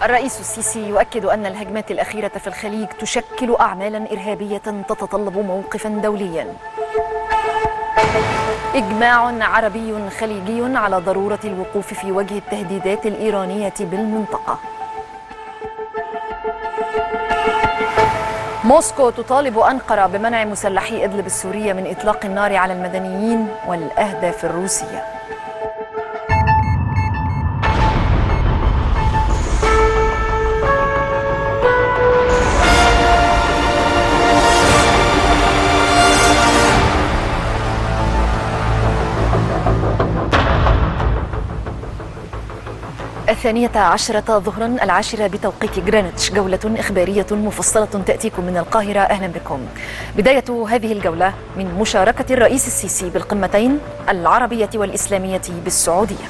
الرئيس السيسي يؤكد أن الهجمات الأخيرة في الخليج تشكل أعمالا إرهابية تتطلب موقفا دوليا. إجماع عربي خليجي على ضرورة الوقوف في وجه التهديدات الإيرانية بالمنطقة. موسكو تطالب أنقرة بمنع مسلحي إدلب السورية من إطلاق النار على المدنيين والأهداف الروسية. الثانية عشرة ظهرا 10 بتوقيت غرينتش، جولة إخبارية مفصلة تأتيكم من القاهرة. أهلا بكم. بداية هذه الجولة من مشاركة الرئيس السيسي بالقمتين العربية والإسلامية بالسعودية.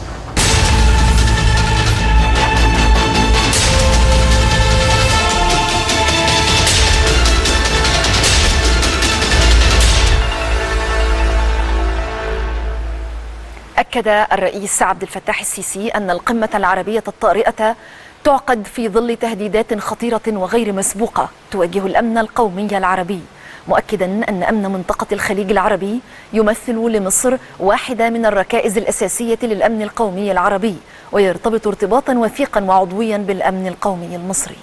أكد الرئيس عبد الفتاح السيسي أن القمة العربية الطارئة تعقد في ظل تهديدات خطيرة وغير مسبوقة تواجه الأمن القومي العربي، مؤكدا أن أمن منطقة الخليج العربي يمثل لمصر واحدة من الركائز الأساسية للأمن القومي العربي، ويرتبط ارتباطا وثيقا وعضويا بالأمن القومي المصري.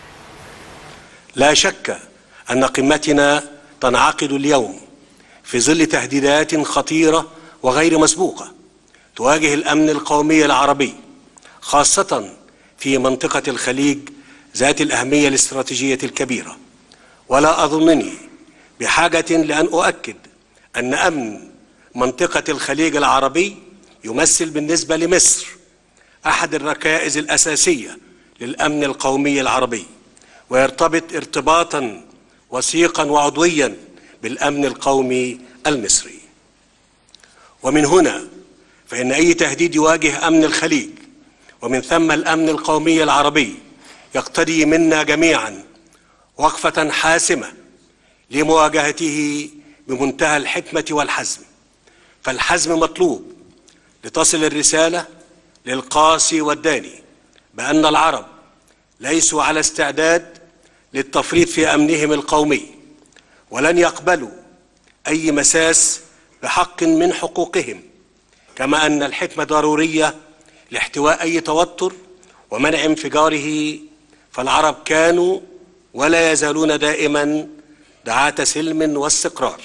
لا شك أن قمتنا تنعقد اليوم في ظل تهديدات خطيرة وغير مسبوقة تواجه الأمن القومي العربي، خاصة في منطقة الخليج ذات الأهمية الاستراتيجية الكبيرة. ولا أظنني بحاجة لأن أؤكد أن أمن منطقة الخليج العربي يمثل بالنسبة لمصر أحد الركائز الأساسية للأمن القومي العربي، ويرتبط ارتباطا وثيقا وعضويا بالأمن القومي المصري. ومن هنا فإن أي تهديد يواجه أمن الخليج ومن ثم الأمن القومي العربي يقتضي منا جميعا وقفة حاسمة لمواجهته بمنتهى الحكمة والحزم. فالحزم مطلوب لتصل الرسالة للقاصي والداني بأن العرب ليسوا على استعداد للتفريط في أمنهم القومي، ولن يقبلوا أي مساس بحق من حقوقهم، كما أن الحكمة ضرورية لاحتواء أي توتر ومنع انفجاره. فالعرب كانوا ولا يزالون دائما دعاة سلم واستقرار.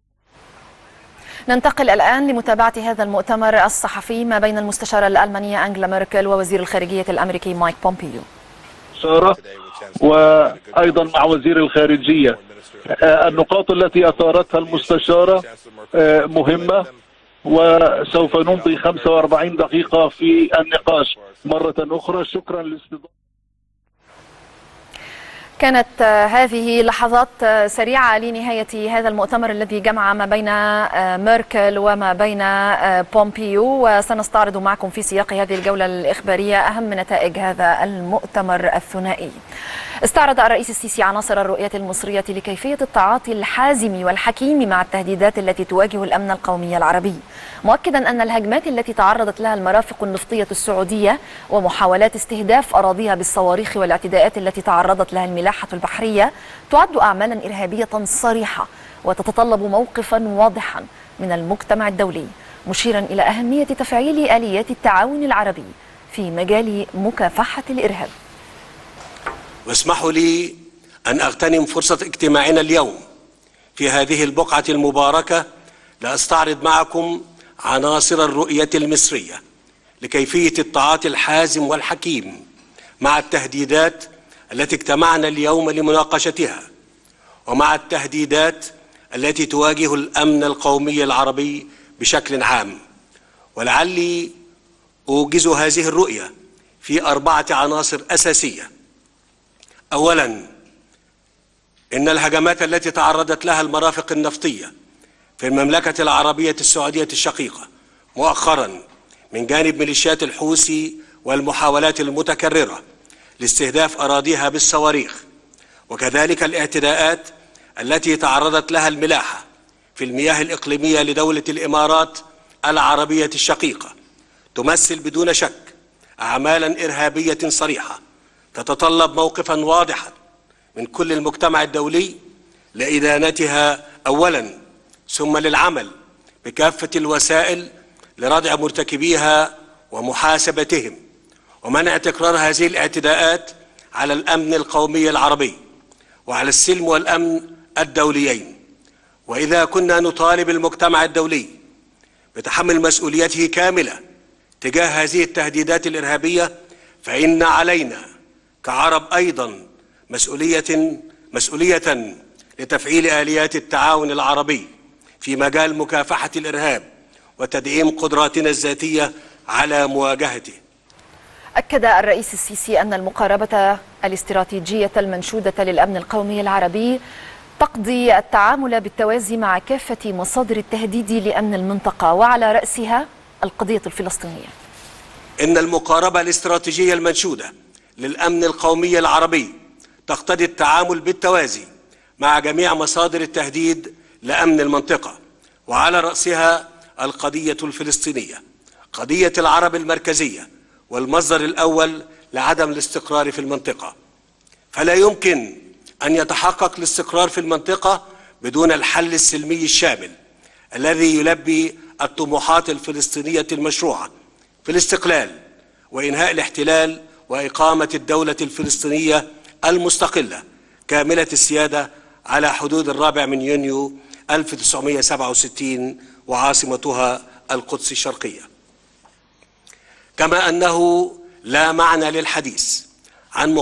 ننتقل الآن لمتابعة هذا المؤتمر الصحفي ما بين المستشارة الألمانية أنجلا ميركل ووزير الخارجية الأمريكي مايك بومبيو، وأيضا مع وزير الخارجية. النقاط التي أثارتها المستشارة مهمة، وسوف نمضي 45 دقيقة في النقاش مرة أخرى. شكرا للاستضافة. كانت هذه لحظات سريعة لنهاية هذا المؤتمر الذي جمع ما بين ميركل وما بين بومبيو، وسنستعرض معكم في سياق هذه الجولة الإخبارية أهم نتائج هذا المؤتمر الثنائي. استعرض الرئيس السيسي عناصر الرؤية المصرية لكيفية التعاطي الحازم والحكيم مع التهديدات التي تواجه الأمن القومي العربي، مؤكدا أن الهجمات التي تعرضت لها المرافق النفطية السعودية ومحاولات استهداف أراضيها بالصواريخ والاعتداءات التي تعرضت لها الملاحة البحرية تعد أعمالا إرهابية صريحة وتتطلب موقفا واضحا من المجتمع الدولي، مشيرا إلى أهمية تفعيل آليات التعاون العربي في مجال مكافحة الإرهاب. واسمحوا لي أن أغتنم فرصة اجتماعنا اليوم في هذه البقعة المباركة لأستعرض معكم عناصر الرؤية المصرية لكيفية التعاطي الحازم والحكيم مع التهديدات التي اجتمعنا اليوم لمناقشتها، ومع التهديدات التي تواجه الأمن القومي العربي بشكل عام. ولعلي أوجز هذه الرؤية في 4 عناصر أساسية. أولا، إن الهجمات التي تعرضت لها المرافق النفطية في المملكة العربية السعودية الشقيقة مؤخرا من جانب ميليشيات الحوثي والمحاولات المتكررة لاستهداف أراضيها بالصواريخ، وكذلك الاعتداءات التي تعرضت لها الملاحة في المياه الإقليمية لدولة الإمارات العربية الشقيقة، تمثل بدون شك أعمالا إرهابية صريحة تتطلب موقفا واضحا من كل المجتمع الدولي لإدانتها أولا، ثم للعمل بكافة الوسائل لردع مرتكبيها ومحاسبتهم ومنع تكرار هذه الاعتداءات على الأمن القومي العربي وعلى السلم والأمن الدوليين. وإذا كنا نطالب المجتمع الدولي بتحمل مسؤوليته كاملة تجاه هذه التهديدات الإرهابية، فإن علينا كعرب أيضا مسؤولية لتفعيل آليات التعاون العربي في مجال مكافحة الإرهاب وتدعيم قدراتنا الذاتية على مواجهته. أكد الرئيس السيسي أن المقاربة الاستراتيجية المنشودة للأمن القومي العربي تقضي التعامل بالتوازي مع كافة مصادر التهديد لأمن المنطقة وعلى رأسها القضية الفلسطينية. إن المقاربة الاستراتيجية المنشودة للأمن القومي العربي تقتضي التعامل بالتوازي مع جميع مصادر التهديد لأمن المنطقة، وعلى رأسها القضية الفلسطينية، قضية العرب المركزية والمصدر الأول لعدم الاستقرار في المنطقة. فلا يمكن أن يتحقق الاستقرار في المنطقة بدون الحل السلمي الشامل الذي يلبي الطموحات الفلسطينية المشروعة في الاستقلال وإنهاء الاحتلال وإقامة الدولة الفلسطينية المستقلة كاملة السيادة على حدود 4 يونيو 1967 وعاصمتها القدس الشرقية. كما أنه لا معنى للحديث عن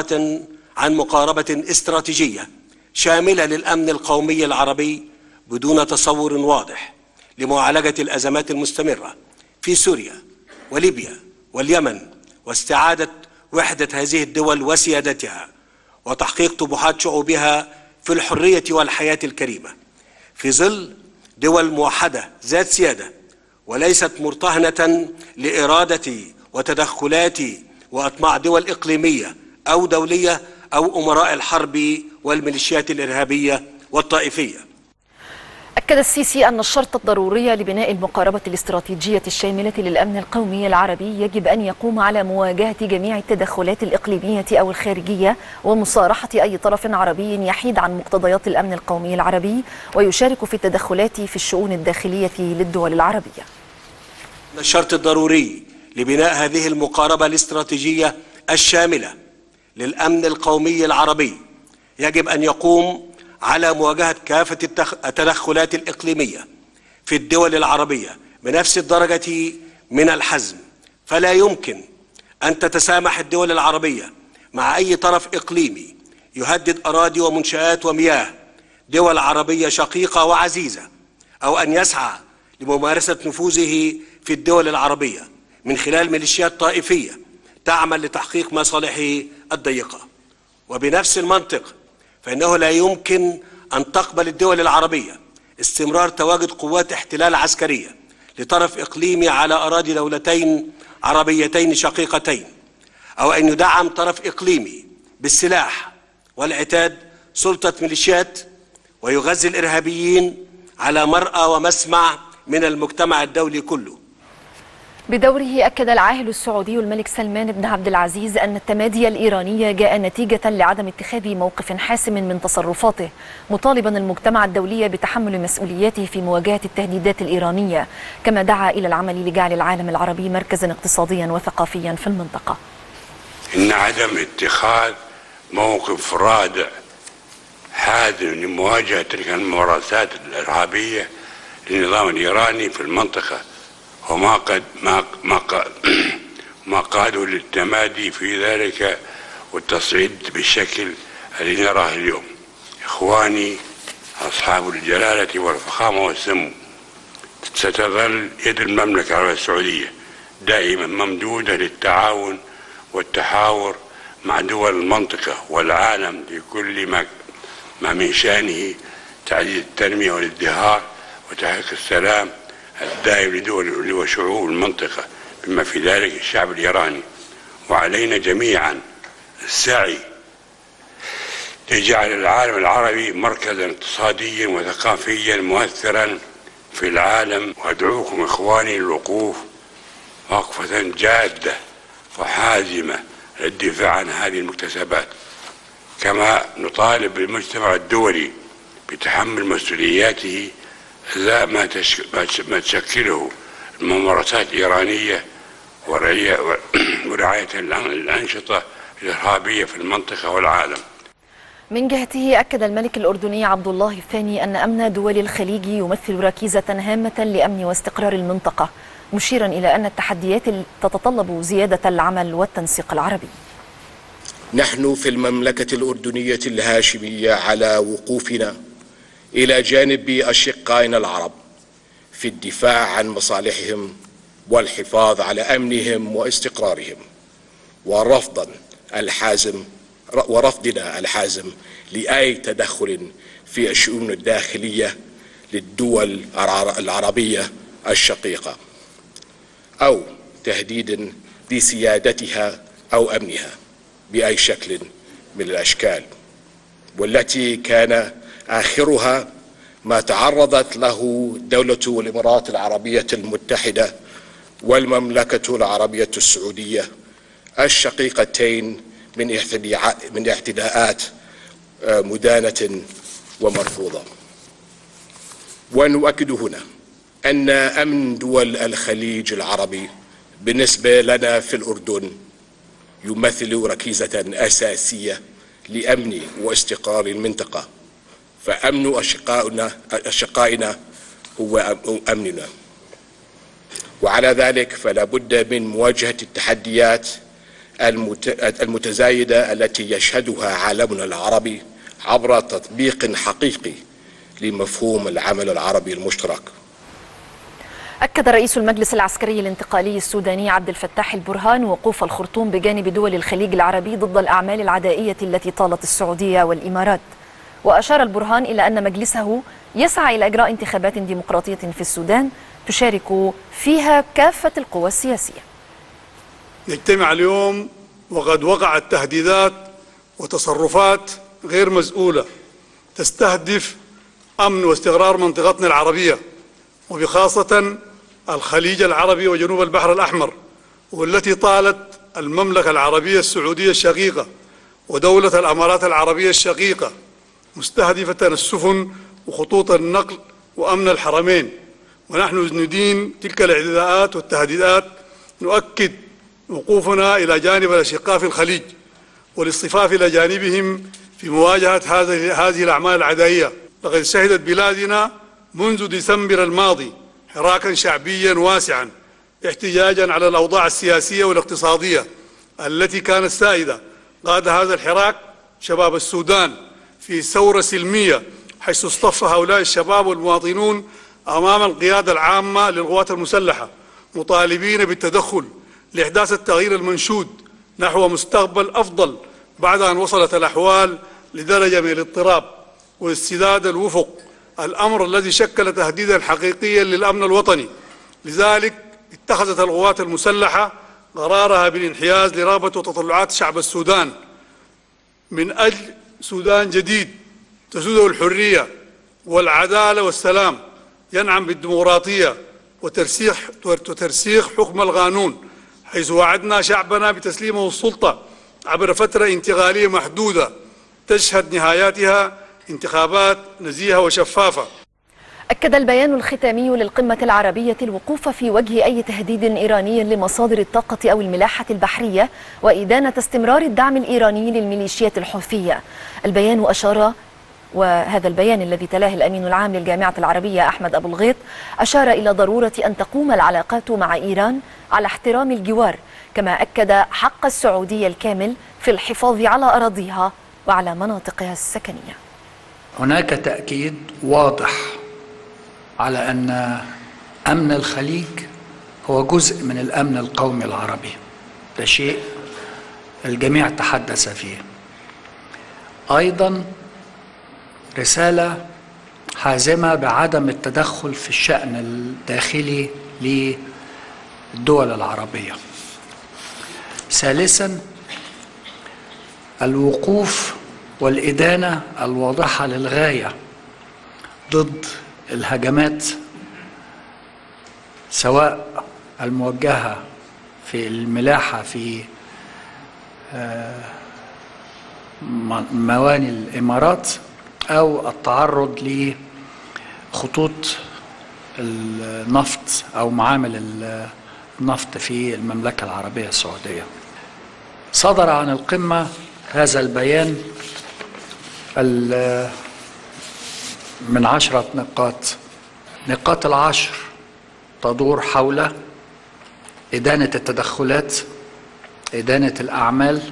مقاربة استراتيجية شاملة للأمن القومي العربي بدون تصور واضح لمعالجة الأزمات المستمرة في سوريا وليبيا واليمن واستعادة وحدة هذه الدول وسيادتها وتحقيق طموحات شعوبها في الحرية والحياة الكريمة في ظل دول موحدة ذات سيادة وليست مرتهنة لإرادة وتدخلات وأطماع دول إقليمية أو دولية أو أمراء الحرب والميليشيات الإرهابية والطائفية. أكد السيسي أن الشرط الضروري لبناء المقاربة الاستراتيجية الشاملة للأمن القومي العربي يجب أن يقوم على مواجهة جميع التدخلات الإقليمية أو الخارجية ومصارحة أي طرف عربي يحيد عن مقتضيات الأمن القومي العربي ويشارك في التدخلات في الشؤون الداخلية للدول العربية. الشرط الضروري لبناء هذه المقاربة الاستراتيجية الشاملة للأمن القومي العربي يجب أن يقوم على مواجهة كافة التدخلات الإقليمية في الدول العربية بنفس الدرجة من الحزم. فلا يمكن أن تتسامح الدول العربية مع أي طرف إقليمي يهدد أراضي ومنشآت ومياه دول عربية شقيقة وعزيزة، أو أن يسعى لممارسة نفوذه في الدول العربية من خلال ميليشيات طائفية تعمل لتحقيق مصالحه الضيقة. وبنفس المنطق فإنه لا يمكن أن تقبل الدول العربية استمرار تواجد قوات احتلال عسكرية لطرف إقليمي على أراضي دولتين عربيتين شقيقتين، أو أن يدعم طرف إقليمي بالسلاح والعتاد سلطة ميليشيات ويغذي الإرهابيين على مرأى ومسمع من المجتمع الدولي كله. بدوره أكد العاهل السعودي الملك سلمان بن عبد العزيز أن التمادي الإيراني جاء نتيجة لعدم اتخاذ موقف حاسم من تصرفاته، مطالبا المجتمع الدولي بتحمل مسؤولياته في مواجهة التهديدات الإيرانية، كما دعا إلى العمل لجعل العالم العربي مركزا اقتصاديا وثقافيا في المنطقة. إن عدم اتخاذ موقف رادع حازم لمواجهة تلك الممارسات الإرهابية للنظام الإيراني في المنطقة ما قادوا للتمادي في ذلك والتصعيد بالشكل الذي نراه اليوم. إخواني أصحاب الجلالة والفخامة والسمو، ستظل يد المملكة العربية السعودية دائما ممدودة للتعاون والتحاور مع دول المنطقة والعالم لكل ما من شأنه تعزيز التنمية والازدهار وتحقيق السلام الدائم لدول وشعوب المنطقة بما في ذلك الشعب الإيراني. وعلينا جميعا السعي لجعل العالم العربي مركزا اقتصاديا وثقافيا مؤثرا في العالم. وأدعوكم إخواني للوقوف وقفة جادة وحازمة للدفاع عن هذه المكتسبات. كما نطالب المجتمع الدولي بتحمل مسؤولياته ذا ما تشكله الممارسات الإيرانية ورعاية الأنشطة الإرهابية في المنطقة والعالم. من جهته أكد الملك الأردني عبد الله الثاني أن أمن دول الخليج يمثل ركيزة هامة لأمن واستقرار المنطقة، مشيرا إلى أن التحديات تتطلب زيادة العمل والتنسيق العربي. نحن في المملكة الأردنية الهاشمية على وقوفنا إلى جانب أشقائنا العرب في الدفاع عن مصالحهم والحفاظ على أمنهم واستقرارهم، ورفضنا الحازم لأي تدخل في الشؤون الداخلية للدول العربية الشقيقة أو تهديد لسيادتها أو أمنها بأي شكل من الأشكال، والتي كان آخرها ما تعرضت له دولة الإمارات العربية المتحدة والمملكة العربية السعودية الشقيقتين من اعتداءات مدانة ومرفوضة. ونؤكد هنا أن أمن دول الخليج العربي بالنسبة لنا في الأردن يمثل ركيزة أساسية لأمن واستقرار المنطقة، فأمن أشقائنا هو أمننا، وعلى ذلك فلا بد من مواجهة التحديات المتزايدة التي يشهدها عالمنا العربي عبر تطبيق حقيقي لمفهوم العمل العربي المشترك. أكد رئيس المجلس العسكري الانتقالي السوداني عبد الفتاح البرهان وقوف الخرطوم بجانب دول الخليج العربي ضد الأعمال العدائية التي طالت السعودية والإمارات. وأشار البرهان إلى أن مجلسه يسعى إلى إجراء انتخابات ديمقراطية في السودان تشارك فيها كافة القوى السياسية. نجتمع اليوم وقد وقعت تهديدات وتصرفات غير مسؤولة تستهدف أمن واستقرار منطقتنا العربية، وبخاصة الخليج العربي وجنوب البحر الأحمر، والتي طالت المملكة العربية السعودية الشقيقة ودولة الأمارات العربية الشقيقة، مستهدفة السفن وخطوط النقل وأمن الحرمين. ونحن ندين تلك الاعتداءات والتهديدات، نؤكد وقوفنا إلى جانب الأشقاء في الخليج والاصطفاف إلى جانبهم في مواجهة هذه الأعمال العدائية. لقد شهدت بلادنا منذ ديسمبر الماضي حراكا شعبيا واسعا احتجاجا على الأوضاع السياسية والاقتصادية التي كانت سائدة. قاد هذا الحراك شباب السودان في ثورة سلمية، حيث اصطف هؤلاء الشباب والمواطنون أمام القيادة العامة للقوات المسلحة مطالبين بالتدخل لإحداث التغيير المنشود نحو مستقبل أفضل، بعد أن وصلت الأحوال لدرجة من الاضطراب واستداد الوفق، الأمر الذي شكل تهديدا حقيقيا للأمن الوطني. لذلك اتخذت القوات المسلحة قرارها بالانحياز لرغبة وتطلعات شعب السودان من أجل سودان جديد تسوده الحرية والعدالة والسلام، ينعم بالديمقراطية وترسيخ حكم القانون، حيث وعدنا شعبنا بتسليمه السلطة عبر فترة انتقالية محدودة تشهد نهاياتها انتخابات نزيهة وشفافة. أكد البيان الختامي للقمة العربية الوقوف في وجه أي تهديد إيراني لمصادر الطاقة أو الملاحة البحرية، وإدانة استمرار الدعم الإيراني للميليشيات الحوثية. البيان أشار، وهذا البيان الذي تلاه الأمين العام للجامعة العربية أحمد أبو الغيط، أشار إلى ضرورة أن تقوم العلاقات مع إيران على احترام الجوار، كما أكد حق السعودية الكامل في الحفاظ على أراضيها وعلى مناطقها السكنية. هناك تأكيد واضح على أن أمن الخليج هو جزء من الأمن القومي العربي، ده شيء الجميع تحدث فيه. أيضا رسالة حازمة بعدم التدخل في الشأن الداخلي للدول العربية. ثالثا الوقوف والإدانة الواضحة للغاية ضد الهجمات، سواء الموجهة في الملاحة في موانئ الإمارات أو التعرض لخطوط النفط أو معامل النفط في المملكة العربية السعودية. صدر عن القمة هذا البيان من 10 نقاط. نقاط العشر تدور حول إدانة التدخلات، إدانة الأعمال،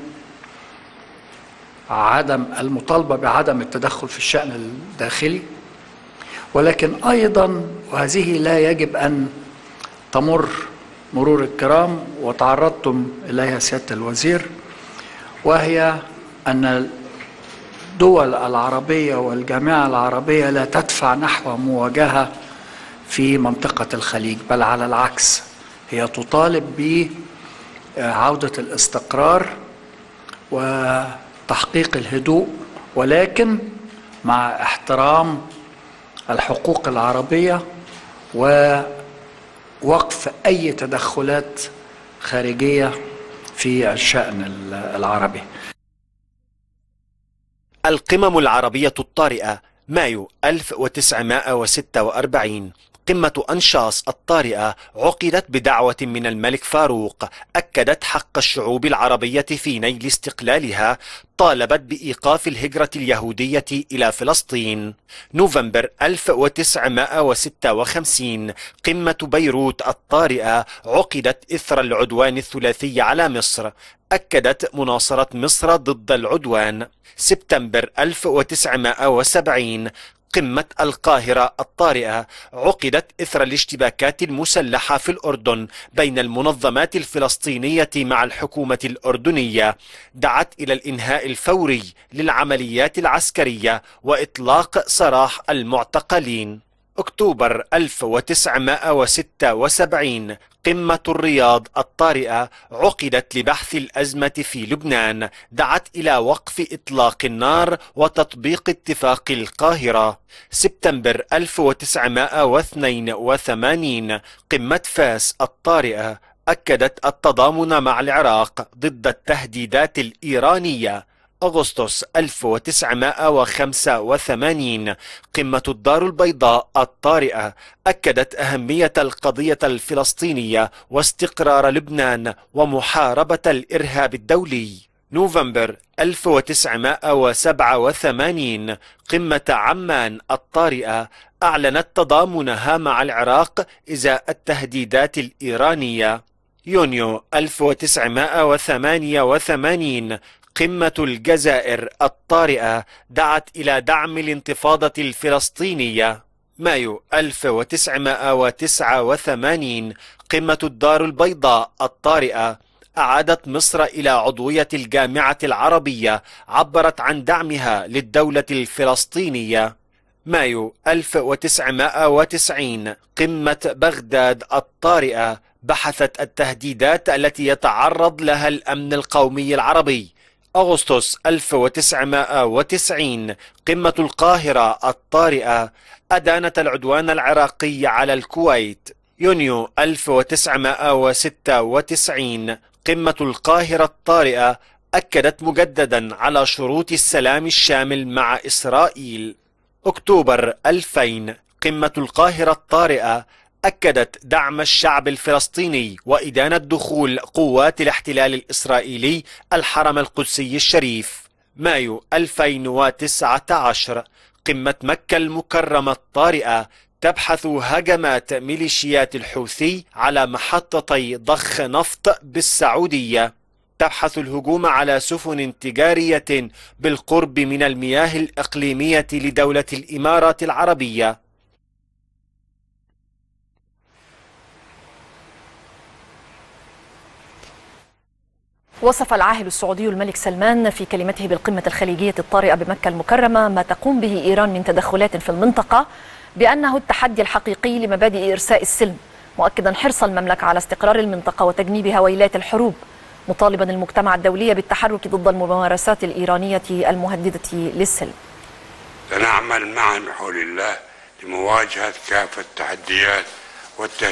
عدم المطالبة بعدم التدخل في الشأن الداخلي، ولكن أيضا وهذه لا يجب أن تمر مرور الكرام وتعرضتم إليها سيادة الوزير، وهي أن الدول العربية والجامعة العربية لا تدفع نحو مواجهة في منطقة الخليج، بل على العكس هي تطالب بعودة الاستقرار وتحقيق الهدوء، ولكن مع احترام الحقوق العربية ووقف أي تدخلات خارجية في الشأن العربي. القمم العربية الطارئة مايو 1946. قمة أنشاص الطارئة عقدت بدعوة من الملك فاروق، أكدت حق الشعوب العربية في نيل استقلالها، طالبت بإيقاف الهجرة اليهودية إلى فلسطين. نوفمبر 1956. قمة بيروت الطارئة عقدت إثر العدوان الثلاثي على مصر، أكدت مناصرة مصر ضد العدوان. سبتمبر 1970. قمة القاهرة الطارئة عقدت إثر الاشتباكات المسلحة في الأردن بين المنظمات الفلسطينية مع الحكومة الأردنية، دعت إلى الإنهاء الفوري للعمليات العسكرية وإطلاق سراح المعتقلين. أكتوبر 1976. قمة الرياض الطارئة عقدت لبحث الأزمة في لبنان، دعت إلى وقف إطلاق النار وتطبيق اتفاق القاهرة. سبتمبر 1982. قمة فاس الطارئة أكدت التضامن مع العراق ضد التهديدات الإيرانية. أغسطس 1985. قمة الدار البيضاء الطارئة أكدت أهمية القضية الفلسطينية واستقرار لبنان ومحاربة الإرهاب الدولي. نوفمبر 1987. قمة عمان الطارئة أعلنت تضامنها مع العراق إزاء التهديدات الإيرانية. يونيو 1988. قمة الجزائر الطارئة دعت إلى دعم الانتفاضة الفلسطينية. مايو 1989. قمة الدار البيضاء الطارئة أعادت مصر إلى عضوية الجامعة العربية، عبرت عن دعمها للدولة الفلسطينية. مايو 1990. قمة بغداد الطارئة بحثت التهديدات التي يتعرض لها الأمن القومي العربي. أغسطس 1990. قمة القاهرة الطارئة أدانت العدوان العراقي على الكويت. يونيو 1996. قمة القاهرة الطارئة أكدت مجددا على شروط السلام الشامل مع إسرائيل. أكتوبر 2000. قمة القاهرة الطارئة أكدت دعم الشعب الفلسطيني وإدانة دخول قوات الاحتلال الإسرائيلي الحرم القدسي الشريف. مايو 2019. قمة مكة المكرمة الطارئة تبحث هجمات ميليشيات الحوثي على محطتي ضخ نفط بالسعودية، تبحث الهجوم على سفن تجارية بالقرب من المياه الإقليمية لدولة الإمارات العربية. وصف العاهل السعودي الملك سلمان في كلمته بالقمة الخليجية الطارئة بمكة المكرمة ما تقوم به إيران من تدخلات في المنطقة بأنه التحدي الحقيقي لمبادئ إرساء السلم، مؤكدا حرص المملكة على استقرار المنطقة وتجنيب هويلات الحروب، مطالبا المجتمع الدولي بالتحرك ضد الممارسات الإيرانية المهددة للسلم. سنعمل معا بحول الله لمواجهة كافة التحديات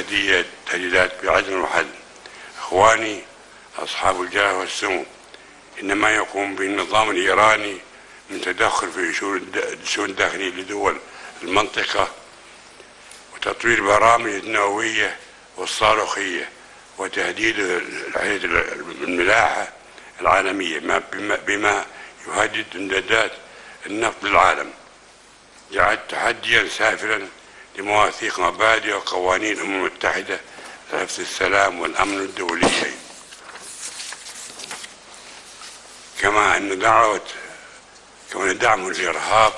والتهديدات بعزم وحزم. إخواني أصحاب الجاه والسمو، إنما يقوم به النظام الإيراني من تدخل في الشؤون الداخلية لدول المنطقة وتطوير برامج النووية والصاروخية وتهديد الملاحة العالمية بما يهدد امدادات النفط للعالم، جعل تحديا سافرا لمواثيق مبادئ وقوانين الأمم المتحدة لحفظ السلام والأمن الدولي. كما أن دعم الإرهاب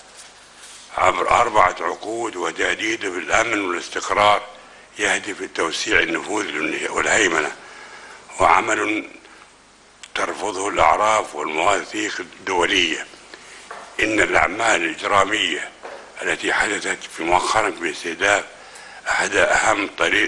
عبر 4 عقود وتهديده بالأمن والاستقرار يهدف لتوسيع النفوذ والهيمنة، وعمل ترفضه الأعراف والمواثيق الدولية. إن الأعمال الإجرامية التي حدثت في مؤخرا باستهداف أحد أهم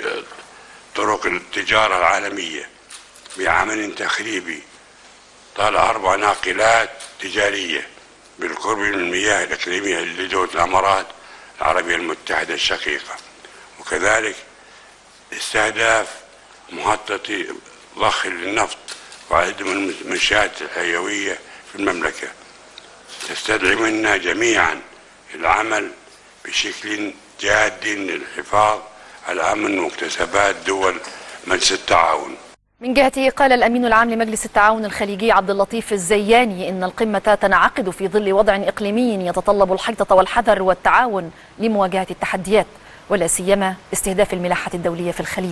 طرق التجارة العالمية بعمل تخريبي طال 4 ناقلات تجارية بالقرب من المياه الإقليمية لدولة الإمارات العربية المتحدة الشقيقة، وكذلك استهداف محطة ضخ للنفط وعدد من المنشآت الحيوية في المملكة. تستدعي منا جميعا العمل بشكل جاد للحفاظ على أمن مكتسبات دول مجلس التعاون. من جهته قال الأمين العام لمجلس التعاون الخليجي عبد اللطيف الزياني إن القمة تنعقد في ظل وضع إقليمي يتطلب الحيطة والحذر والتعاون لمواجهة التحديات ولا سيما استهداف الملاحة الدولية في الخليج.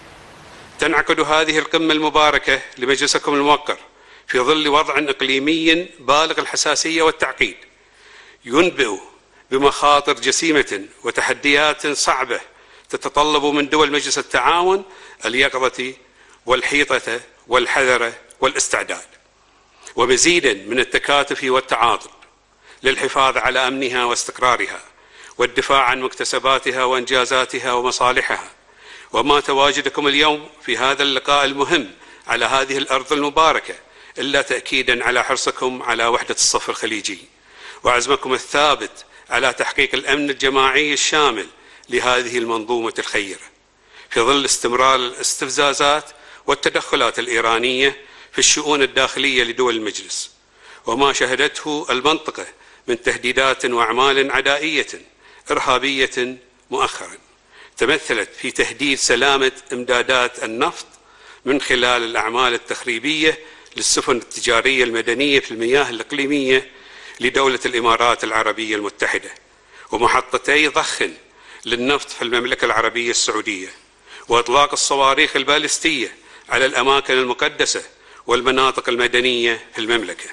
تنعقد هذه القمة المباركة لمجلسكم الموقر في ظل وضع إقليمي بالغ الحساسية والتعقيد ينبئ بمخاطر جسيمة وتحديات صعبة تتطلب من دول مجلس التعاون اليقظة والحيطة والحذر والاستعداد ومزيدا من التكاتف والتعاطف للحفاظ على أمنها واستقرارها والدفاع عن مكتسباتها وإنجازاتها ومصالحها. وما تواجدكم اليوم في هذا اللقاء المهم على هذه الأرض المباركة إلا تأكيدا على حرصكم على وحدة الصف الخليجي وعزمكم الثابت على تحقيق الأمن الجماعي الشامل لهذه المنظومة الخيرة في ظل استمرار الاستفزازات والتدخلات الإيرانية في الشؤون الداخلية لدول المجلس وما شهدته المنطقة من تهديدات وأعمال عدائية إرهابية مؤخرا تمثلت في تهديد سلامة إمدادات النفط من خلال الأعمال التخريبية للسفن التجارية المدنية في المياه الإقليمية لدولة الإمارات العربية المتحدة ومحطتي ضخ للنفط في المملكة العربية السعودية وإطلاق الصواريخ البالستية على الأماكن المقدسة والمناطق المدنية في المملكة.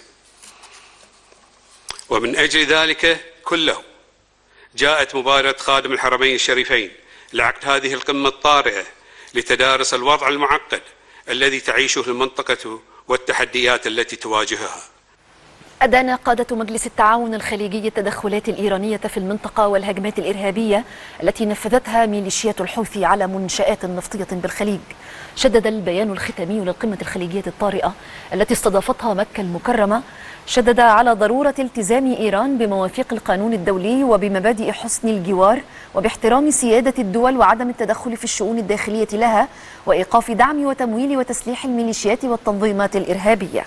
ومن أجل ذلك كله جاءت مبادرة خادم الحرمين الشريفين لعقد هذه القمة الطارئة لتدارس الوضع المعقد الذي تعيشه المنطقة والتحديات التي تواجهها. أدان قادة مجلس التعاون الخليجي التدخلات الإيرانية في المنطقة والهجمات الإرهابية التي نفذتها ميليشيات الحوثي على منشآت نفطية بالخليج. شدد البيان الختامي للقمة الخليجية الطارئة التي استضافتها مكة المكرمة شدد على ضرورة التزام إيران بمواثيق القانون الدولي وبمبادئ حسن الجوار وباحترام سيادة الدول وعدم التدخل في الشؤون الداخلية لها وإيقاف دعم وتمويل وتسليح الميليشيات والتنظيمات الإرهابية.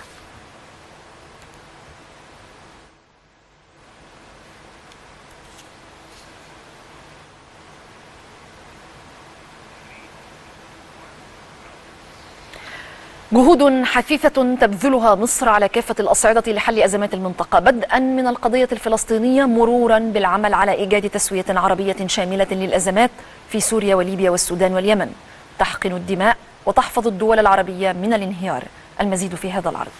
جهود حثيثة تبذلها مصر على كافة الأصعدة لحل أزمات المنطقة بدءا من القضية الفلسطينية مرورا بالعمل على إيجاد تسوية عربية شاملة للأزمات في سوريا وليبيا والسودان واليمن تحقن الدماء وتحفظ الدول العربية من الانهيار. المزيد في هذا العرض.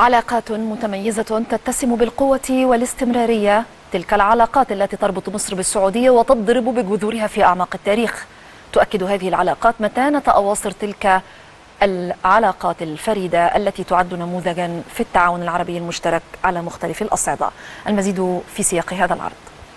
علاقات متميزة تتسم بالقوة والاستمرارية، تلك العلاقات التي تربط مصر بالسعودية وتضرب بجذورها في أعماق التاريخ. تؤكد هذه العلاقات متانة أواصر تلك العلاقات الفريدة التي تعد نموذجا في التعاون العربي المشترك على مختلف الأصعدة. المزيد في سياق هذا العرض.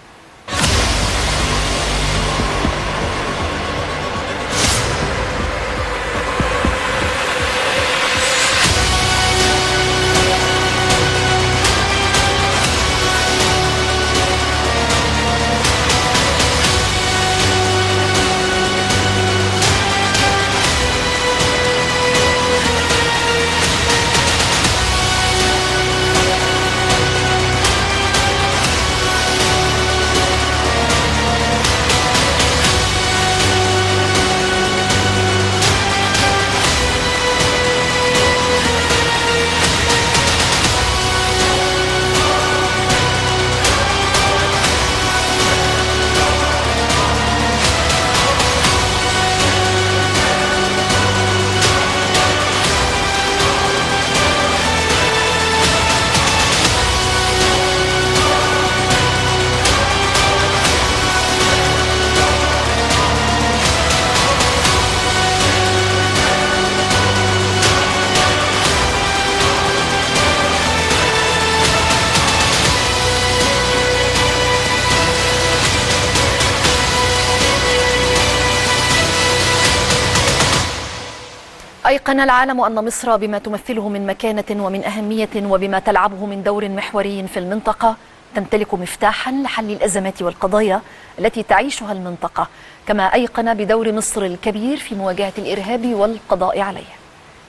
أيقن العالم أن مصر بما تمثله من مكانة ومن أهمية وبما تلعبه من دور محوري في المنطقة تمتلك مفتاحا لحل الأزمات والقضايا التي تعيشها المنطقة، كما أيقن بدور مصر الكبير في مواجهة الإرهاب والقضاء عليه.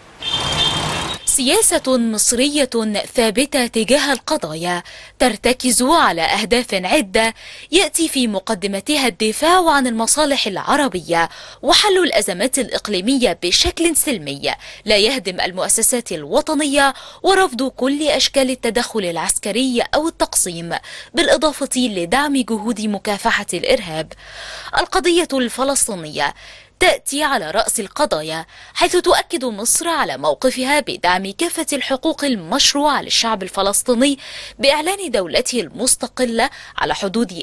سياسة مصرية ثابتة تجاه القضايا ترتكز على أهداف عدة يأتي في مقدمتها الدفاع عن المصالح العربية وحل الأزمات الإقليمية بشكل سلمي لا يهدم المؤسسات الوطنية، ورفض كل أشكال التدخل العسكري أو التقسيم، بالإضافة لدعم جهود مكافحة الإرهاب. القضية الفلسطينية تأتي على رأس القضايا، حيث تؤكد مصر على موقفها بدعم كافة الحقوق المشروعة للشعب الفلسطيني بإعلان دولته المستقلة على حدود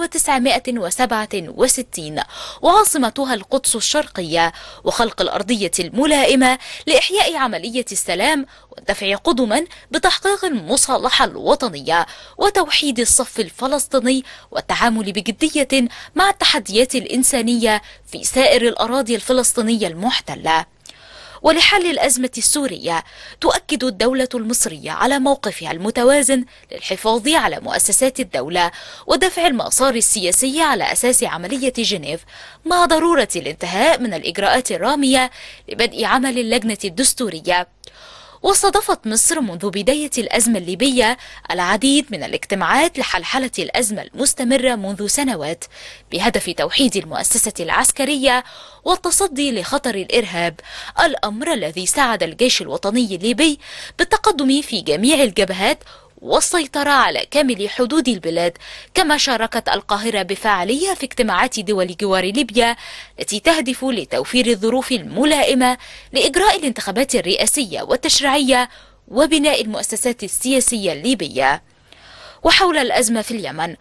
1967 وعاصمتها القدس الشرقية، وخلق الأرضية الملائمة لإحياء عملية السلام والدفع قدما بتحقيق المصالحة الوطنية وتوحيد الصف الفلسطيني والتعامل بجدية مع التحديات الإنسانية في سائر الأراضي الفلسطينية المحتلة. ولحل الأزمة السورية تؤكد الدولة المصرية على موقفها المتوازن للحفاظ على مؤسسات الدولة ودفع المسار السياسي على أساس عملية جنيف، مع ضرورة الانتهاء من الإجراءات الرامية لبدء عمل اللجنة الدستورية. واستضافت مصر منذ بداية الأزمة الليبية العديد من الاجتماعات لحلحلة الأزمة المستمرة منذ سنوات بهدف توحيد المؤسسة العسكرية والتصدي لخطر الإرهاب، الأمر الذي ساعد الجيش الوطني الليبي بالتقدم في جميع الجبهات والسيطرة على كامل حدود البلاد. كما شاركت القاهرة بفعالية في اجتماعات دول جوار ليبيا التي تهدف لتوفير الظروف الملائمة لإجراء الانتخابات الرئاسية والتشريعية وبناء المؤسسات السياسية الليبية. وحول الأزمة في اليمن،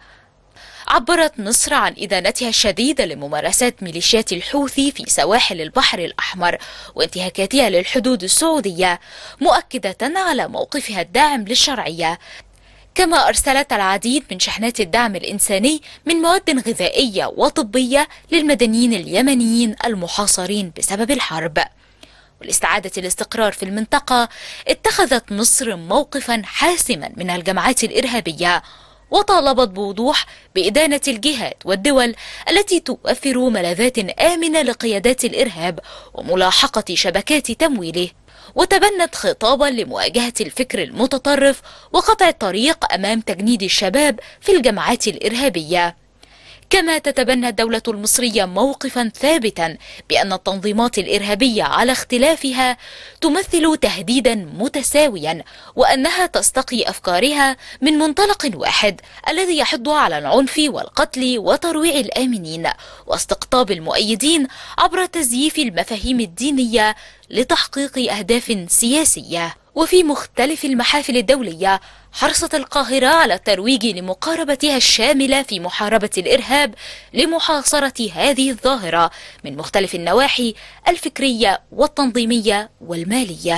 عبرت مصر عن إدانتها الشديدة لممارسات ميليشيات الحوثي في سواحل البحر الأحمر وانتهاكاتها للحدود السعودية، مؤكدة على موقفها الداعم للشرعية. كما أرسلت العديد من شحنات الدعم الإنساني من مواد غذائية وطبية للمدنيين اليمنيين المحاصرين بسبب الحرب. ولاستعادة الاستقرار في المنطقة اتخذت مصر موقفا حاسما من الجماعات الإرهابية، وطالبت بوضوح بإدانة الجهات والدول التي توفر ملاذات آمنة لقيادات الإرهاب وملاحقة شبكات تمويله، وتبنت خطابا لمواجهة الفكر المتطرف وقطع الطريق أمام تجنيد الشباب في الجماعات الإرهابية. كما تتبنى الدولة المصرية موقفا ثابتا بأن التنظيمات الإرهابية على اختلافها تمثل تهديدا متساويا، وأنها تستقي أفكارها من منطلق واحد الذي يحض على العنف والقتل وترويع الآمنين واستقطاب المؤيدين عبر تزييف المفاهيم الدينية لتحقيق أهداف سياسية. وفي مختلف المحافل الدولية حرصت القاهرة على الترويج لمقاربتها الشاملة في محاربة الإرهاب لمحاصرة هذه الظاهرة من مختلف النواحي الفكرية والتنظيمية والمالية.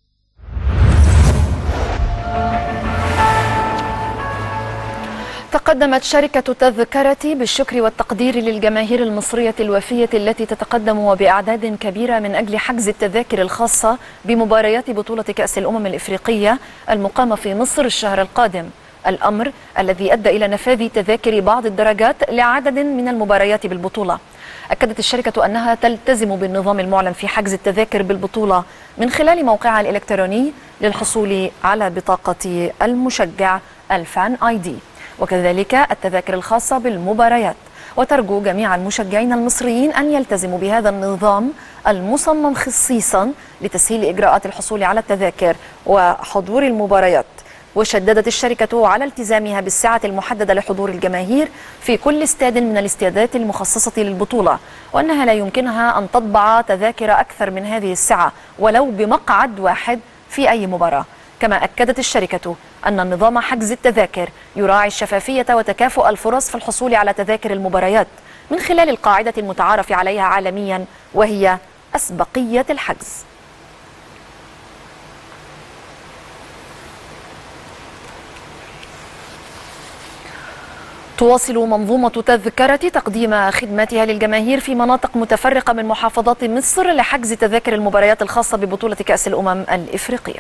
تقدمت شركة تذكرتي بالشكر والتقدير للجماهير المصرية الوفية التي تتقدم بأعداد كبيرة من أجل حجز التذاكر الخاصة بمباريات بطولة كأس الأمم الإفريقية المقامة في مصر الشهر القادم، الأمر الذي أدى إلى نفاذ تذاكر بعض الدرجات لعدد من المباريات بالبطولة. أكدت الشركة أنها تلتزم بالنظام المعلن في حجز التذاكر بالبطولة من خلال موقعها الإلكتروني للحصول على بطاقة المشجع الفان آي دي، وكذلك التذاكر الخاصة بالمباريات. وترجو جميع المشجعين المصريين أن يلتزموا بهذا النظام المصمم خصيصا لتسهيل إجراءات الحصول على التذاكر وحضور المباريات. وشددت الشركة على التزامها بالساعة المحددة لحضور الجماهير في كل استاد من الاستادات المخصصة للبطولة، وأنها لا يمكنها أن تطبع تذاكر أكثر من هذه الساعة ولو بمقعد واحد في أي مباراة. كما أكدت الشركة أن نظام حجز التذاكر يراعي الشفافية وتكافؤ الفرص في الحصول على تذاكر المباريات من خلال القاعدة المتعارف عليها عالميا، وهي أسبقية الحجز. تواصل منظومة تذكرتي تقديم خدماتها للجماهير في مناطق متفرقة من محافظات مصر لحجز تذاكر المباريات الخاصة ببطولة كأس الأمم الإفريقية.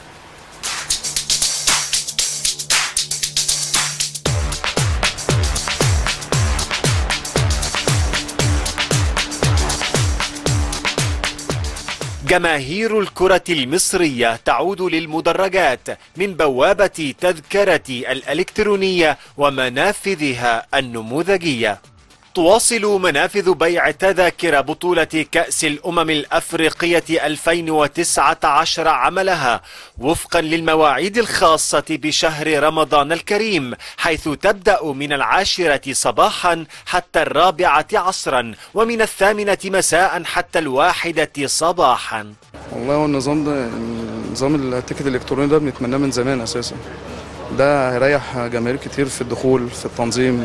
جماهير الكرة المصرية تعود للمدرجات من بوابة تذكرتي الإلكترونية ومنافذها النموذجية. تواصل منافذ بيع تذاكر بطولة كأس الأمم الأفريقية 2019 عملها وفقا للمواعيد الخاصة بشهر رمضان الكريم، حيث تبدأ من 10 صباحا حتى 4 عصرا، ومن 8 مساء حتى 1 صباحا. والله هو النظام ده، نظام التيكت الإلكتروني ده بنتمناه من زمان أساسا. ده هيريح جماهير كتير في الدخول، في التنظيم،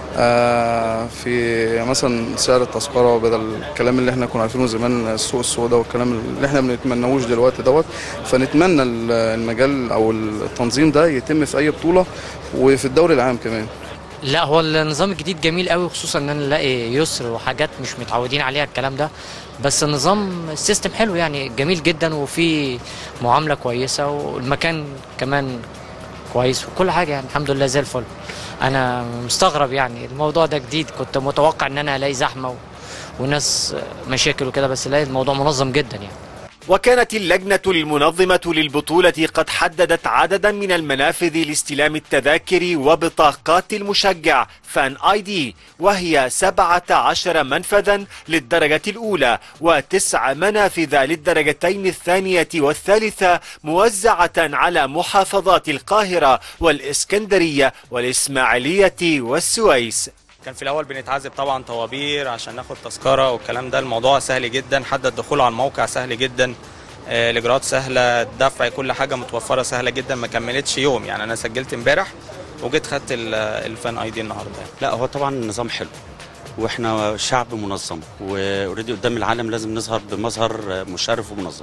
في مثلا سعر التذكره، بدل الكلام اللي احنا كنا عارفينه زمان السوق السوداء والكلام اللي احنا ما بنتمناهوش دلوقتي دوت. فنتمنى المجال او التنظيم ده يتم في اي بطوله وفي الدوري العام كمان. لا، هو النظام الجديد جميل قوي، خصوصا ان انا نلاقي يسر وحاجات مش متعودين عليها الكلام ده. بس النظام السيستم حلو يعني، جميل جدا، وفي معامله كويسه، والمكان كمان كويس، وكل حاجه يعني الحمد لله زي الفل. انا مستغرب يعني، الموضوع ده جديد، كنت متوقع ان انا الاقي زحمه وناس مشاكل وكده، بس الاقي الموضوع منظم جدا يعني. وكانت اللجنة المنظمة للبطولة قد حددت عددا من المنافذ لاستلام التذاكر وبطاقات المشجع فان آي دي، وهي 17 منفذا للدرجة الأولى و9 منافذ للدرجتين الثانية والثالثة، موزعة على محافظات القاهرة والإسكندرية والإسماعيلية والسويس. كان في الاول بنتعذب طبعا طوابير عشان ناخد تذكره والكلام ده. الموضوع سهل جدا، حتى الدخول على الموقع سهل جدا، الاجراءات سهله، الدفع كل حاجه متوفره سهله جدا. ما كملتش يوم يعني، انا سجلت امبارح وجيت خدت الفان اي دي النهارده. لا، هو طبعا النظام حلو، واحنا شعب منظم، واوريدي قدام العالم لازم نظهر بمظهر مشرف ومنظم.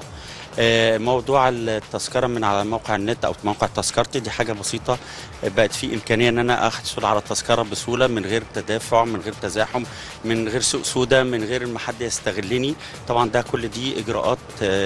موضوع التذكره من على موقع النت او موقع تذكرتي دي حاجه بسيطه، بقت في امكانيه ان انا احصل على التذكره بسهوله من غير تدافع، من غير تزاحم، من غير سوق سودا، من غير ما حد يستغلني. طبعا ده كل دي اجراءات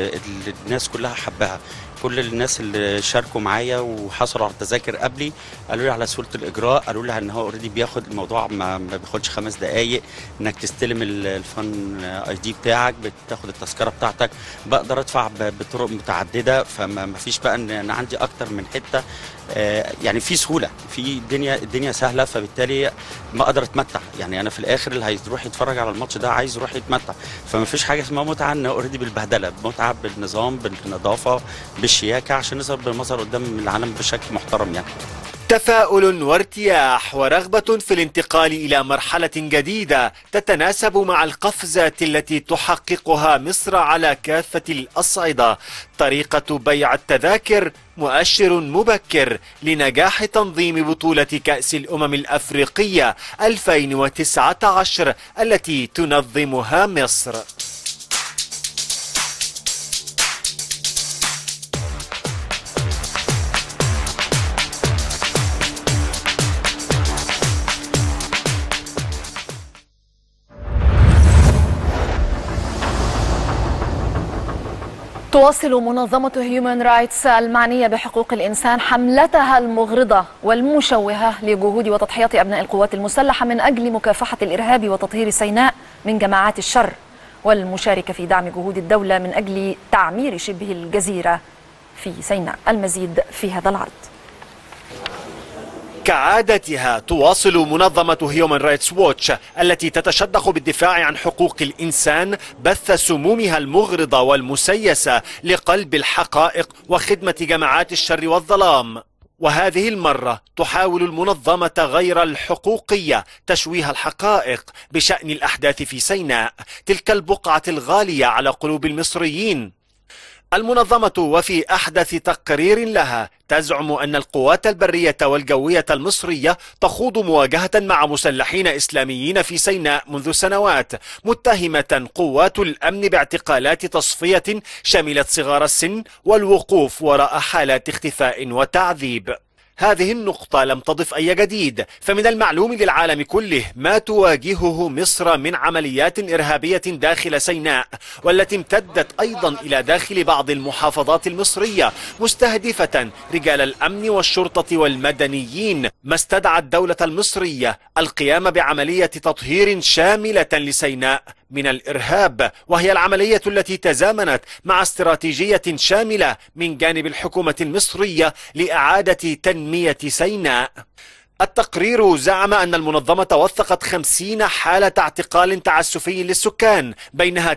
الناس كلها حبها. كل الناس اللي شاركوا معايا وحصلوا على التذاكر قبلي قالوا لي على سهوله الاجراء، قالوا لي ان هو اوريدي بياخد الموضوع ما بياخدش 5 دقائق انك تستلم الفان اي دي بتاعك، بتاخد التذكره بتاعتك، بقدر ادفع بطرق متعدده، فما فيش بقى ان انا عندي اكتر من حته. يعني في سهوله، في الدنيا سهله، فبالتالي ما اقدر اتمتع. يعني انا في الاخر اللي هيروح يتفرج على الماتش ده عايز يروح يتمتع، فما فيش حاجه اسمها متعه ان اوريدي بالبهدله، متعه بالنظام، بالنظافه، بالشياكه، عشان نظهر بالمظهر قدام العالم بشكل محترم يعني. تفاؤل وارتياح ورغبة في الانتقال إلى مرحلة جديدة تتناسب مع القفزات التي تحققها مصر على كافة الأصعدة. طريقة بيع التذاكر مؤشر مبكر لنجاح تنظيم بطولة كأس الأمم الأفريقية 2019 التي تنظمها مصر. تواصل منظمة هيومن رايتس المعنية بحقوق الإنسان حملتها المغرضة والمشوهة لجهود وتضحيات أبناء القوات المسلحة من أجل مكافحة الإرهاب وتطهير سيناء من جماعات الشر، والمشاركة في دعم جهود الدولة من أجل تعمير شبه الجزيرة في سيناء. المزيد في هذا العرض. كعادتها تواصل منظمة هيومن رايتس ووتش التي تتشدق بالدفاع عن حقوق الإنسان بث سمومها المغرضة والمسيسة لقلب الحقائق وخدمة جماعات الشر والظلام. وهذه المرة تحاول المنظمة غير الحقوقية تشويه الحقائق بشأن الأحداث في سيناء، تلك البقعة الغالية على قلوب المصريين. المنظمة وفي أحدث تقرير لها تزعم أن القوات البرية والجوية المصرية تخوض مواجهة مع مسلحين إسلاميين في سيناء منذ سنوات، متهمة قوات الأمن باعتقالات تصفية شملت صغار السن والوقوف وراء حالات اختفاء وتعذيب. هذه النقطة لم تضف أي جديد، فمن المعلوم للعالم كله ما تواجهه مصر من عمليات إرهابية داخل سيناء، والتي امتدت أيضا إلى داخل بعض المحافظات المصرية مستهدفة رجال الأمن والشرطة والمدنيين، ما استدعى الدولة المصرية القيام بعملية تطهير شاملة لسيناء من الإرهاب، وهي العملية التي تزامنت مع استراتيجية شاملة من جانب الحكومة المصرية لإعادة تنمية سيناء. التقرير زعم أن المنظمة وثقت 50 حالة اعتقال تعسفي للسكان، بينها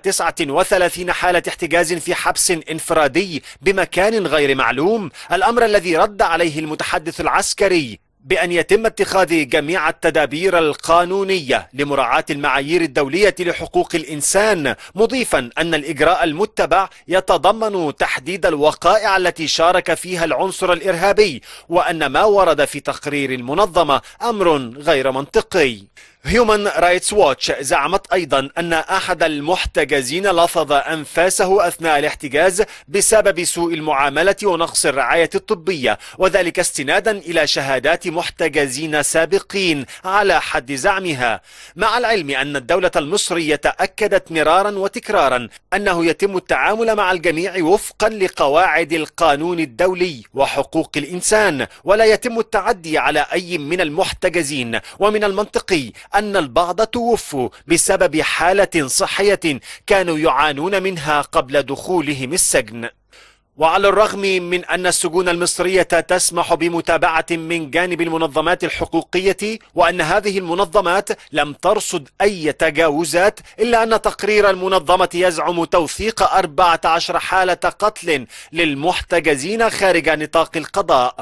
39 حالة احتجاز في حبس انفرادي بمكان غير معلوم، الأمر الذي رد عليه المتحدث العسكري بأن يتم اتخاذ جميع التدابير القانونية لمراعاة المعايير الدولية لحقوق الإنسان، مضيفا أن الإجراء المتبع يتضمن تحديد الوقائع التي شارك فيها العنصر الإرهابي، وأن ما ورد في تقرير المنظمة أمر غير منطقي. هيومن رايتس ووتش زعمت أيضا أن أحد المحتجزين لفظ أنفاسه أثناء الاحتجاز بسبب سوء المعاملة ونقص الرعاية الطبية، وذلك استنادا إلى شهادات محتجزين سابقين على حد زعمها، مع العلم أن الدولة المصرية أكدت مرارا وتكرارا أنه يتم التعامل مع الجميع وفقا لقواعد القانون الدولي وحقوق الإنسان، ولا يتم التعدي على أي من المحتجزين. ومن المنطقي أن البعض توفوا بسبب حالة صحية كانوا يعانون منها قبل دخولهم السجن. وعلى الرغم من أن السجون المصرية تسمح بمتابعة من جانب المنظمات الحقوقية، وأن هذه المنظمات لم ترصد أي تجاوزات، إلا أن تقرير المنظمة يزعم توثيق 14 حالة قتل للمحتجزين خارج نطاق القضاء،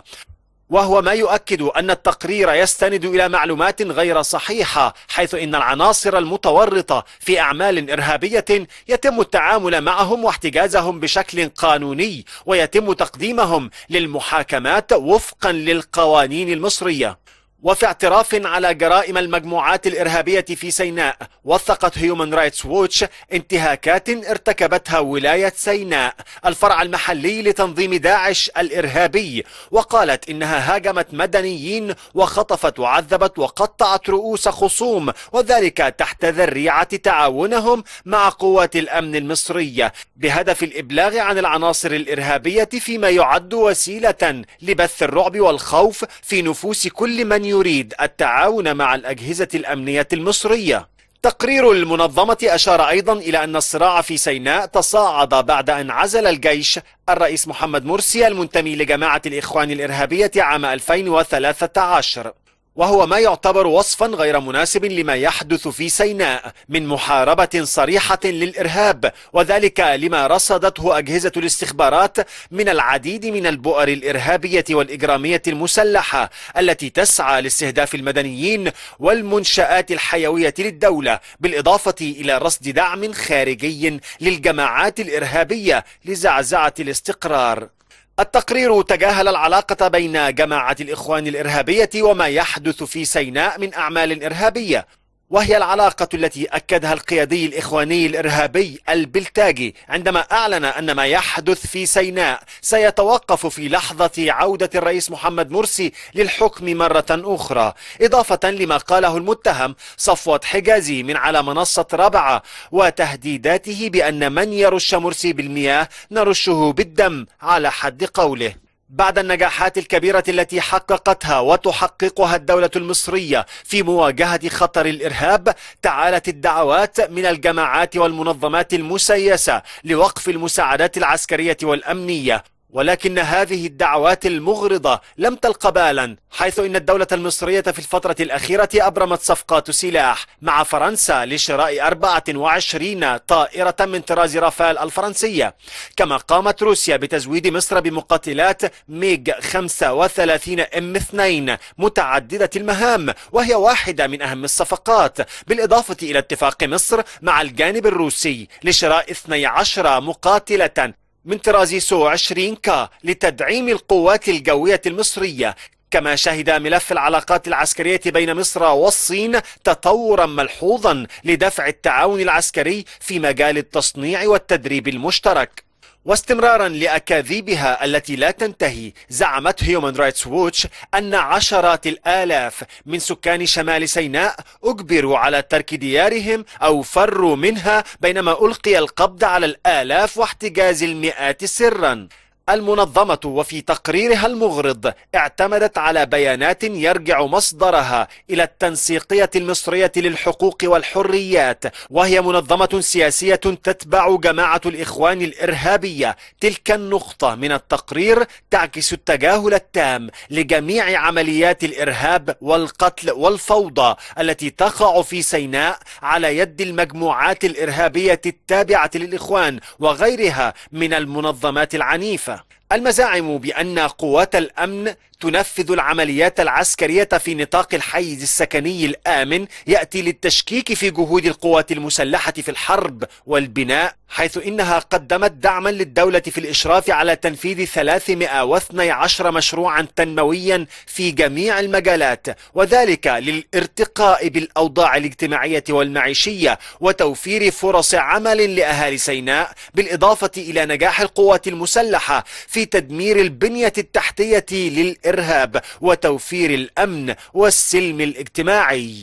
وهو ما يؤكد أن التقرير يستند إلى معلومات غير صحيحة، حيث إن العناصر المتورطة في أعمال إرهابية يتم التعامل معهم واحتجازهم بشكل قانوني، ويتم تقديمهم للمحاكمات وفقا للقوانين المصرية. وفي اعتراف على جرائم المجموعات الإرهابية في سيناء، وثقت هيومن رايتس ووتش انتهاكات ارتكبتها ولاية سيناء الفرع المحلي لتنظيم داعش الإرهابي، وقالت إنها هاجمت مدنيين وخطفت وعذبت وقطعت رؤوس خصوم، وذلك تحت ذريعة تعاونهم مع قوات الأمن المصرية بهدف الإبلاغ عن العناصر الإرهابية، فيما يعد وسيلة لبث الرعب والخوف في نفوس كل من يريد التعاون مع الأجهزة الأمنية المصرية. تقرير المنظمة أشار أيضا إلى أن الصراع في سيناء تصاعد بعد أن عزل الجيش الرئيس محمد مرسي المنتمي لجماعة الإخوان الإرهابية عام 2013. وهو ما يعتبر وصفا غير مناسب لما يحدث في سيناء من محاربة صريحة للإرهاب، وذلك لما رصدته أجهزة الاستخبارات من العديد من البؤر الإرهابية والإجرامية المسلحة التي تسعى لاستهداف المدنيين والمنشآت الحيوية للدولة، بالإضافة إلى رصد دعم خارجي للجماعات الإرهابية لزعزعة الاستقرار. التقرير تجاهل العلاقة بين جماعة الإخوان الإرهابية وما يحدث في سيناء من أعمال إرهابية، وهي العلاقة التي أكدها القيادي الإخواني الإرهابي البلتاجي عندما أعلن أن ما يحدث في سيناء سيتوقف في لحظة عودة الرئيس محمد مرسي للحكم مرة أخرى، إضافة لما قاله المتهم صفوت حجازي من على منصة رابعة وتهديداته بأن من يرش مرسي بالمياه نرشه بالدم على حد قوله. بعد النجاحات الكبيرة التي حققتها وتحققها الدولة المصرية في مواجهة خطر الإرهاب، تعالت الدعوات من الجماعات والمنظمات المسيسة لوقف المساعدات العسكرية والأمنية، ولكن هذه الدعوات المغرضة لم تلق بالا، حيث إن الدولة المصرية في الفترة الأخيرة أبرمت صفقات سلاح مع فرنسا لشراء 24 طائرة من طراز رافال الفرنسية، كما قامت روسيا بتزويد مصر بمقاتلات ميج 35 M2 متعددة المهام، وهي واحدة من أهم الصفقات، بالإضافة إلى اتفاق مصر مع الجانب الروسي لشراء 12 مقاتلة من طراز سو 20K لتدعيم القوات الجوية المصرية. كما شهد ملف العلاقات العسكرية بين مصر والصين تطورا ملحوظا لدفع التعاون العسكري في مجال التصنيع والتدريب المشترك. واستمرارا لأكاذيبها التي لا تنتهي، زعمت هيومان رايتس ووتش أن عشرات الآلاف من سكان شمال سيناء أجبروا على ترك ديارهم أو فروا منها، بينما ألقي القبض على الآلاف واحتجاز المئات سرا. المنظمة وفي تقريرها المغرض اعتمدت على بيانات يرجع مصدرها إلى التنسيقية المصرية للحقوق والحريات، وهي منظمة سياسية تتبع جماعة الإخوان الإرهابية. تلك النقطة من التقرير تعكس التجاهل التام لجميع عمليات الإرهاب والقتل والفوضى التي تقع في سيناء على يد المجموعات الإرهابية التابعة للإخوان وغيرها من المنظمات العنيفة. المزاعم بأن قوات الأمن تنفذ العمليات العسكرية في نطاق الحيز السكني الآمن يأتي للتشكيك في جهود القوات المسلحة في الحرب والبناء، حيث إنها قدمت دعما للدولة في الإشراف على تنفيذ 312 مشروعا تنمويا في جميع المجالات، وذلك للارتقاء بالأوضاع الاجتماعية والمعيشية وتوفير فرص عمل لأهالي سيناء، بالإضافة إلى نجاح القوات المسلحة في تدمير البنية التحتية للإرهاب وتوفير الأمن والسلم الاجتماعي.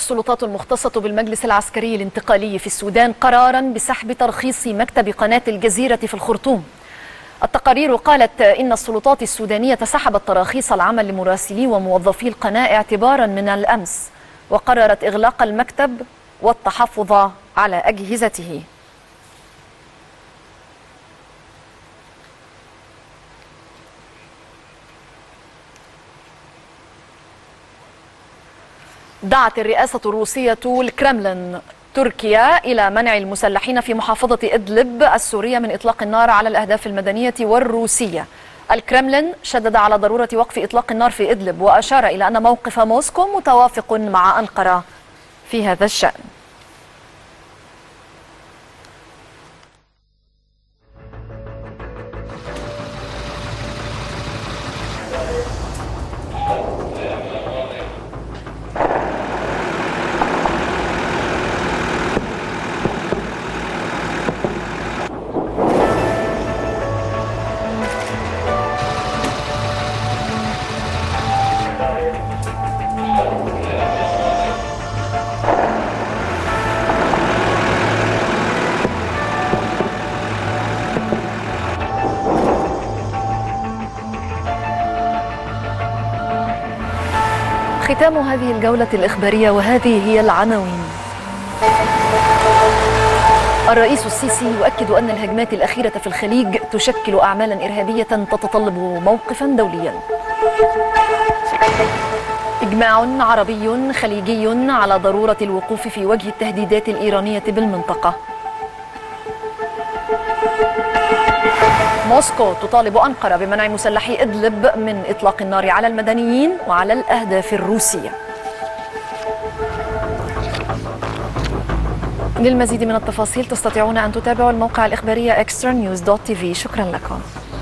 السلطات المختصة بالمجلس العسكري الانتقالي في السودان قرارا بسحب ترخيص مكتب قناة الجزيرة في الخرطوم. التقارير قالت إن السلطات السودانية سحبت تراخيص العمل لمراسلي وموظفي القناة اعتبارا من الأمس، وقررت إغلاق المكتب والتحفظ على أجهزته. دعت الرئاسة الروسية الكرملين تركيا إلى منع المسلحين في محافظة إدلب السورية من إطلاق النار على الأهداف المدنية والروسية. الكرملين شدد على ضرورة وقف إطلاق النار في إدلب، وأشار إلى أن موقف موسكو متوافق مع أنقرة في هذا الشأن. ختام هذه الجولة الإخبارية وهذه هي العناوين. الرئيس السيسي يؤكد أن الهجمات الأخيرة في الخليج تشكل أعمالا إرهابية تتطلب موقفا دوليا. إجماع عربي خليجي على ضرورة الوقوف في وجه التهديدات الإيرانية بالمنطقة. موسكو تطالب أنقرة بمنع مسلحي إدلب من إطلاق النار على المدنيين وعلى الأهداف الروسية. للمزيد من التفاصيل تستطيعون أن تتابعوا الموقع الإخباري extranews.tv. شكرا لكم.